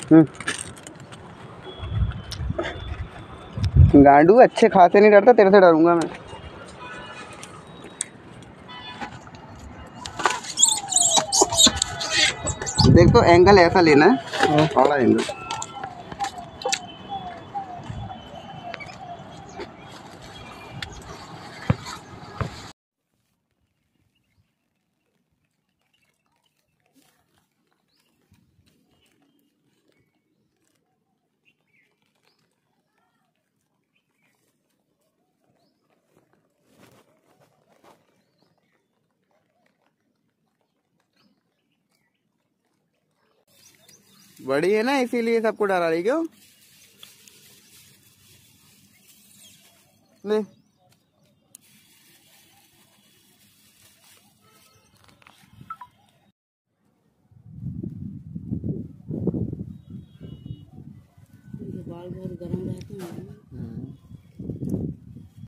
गांडू अच्छे खासे नहीं डरता, तेरे से डरूंगा मैं। देख तो एंगल ऐसा लेना है, थोड़ा एंगल। बड़ी है ना, इसीलिए सबको डरा रही क्यों? ले बाल बहुत गर्म रहते हैं।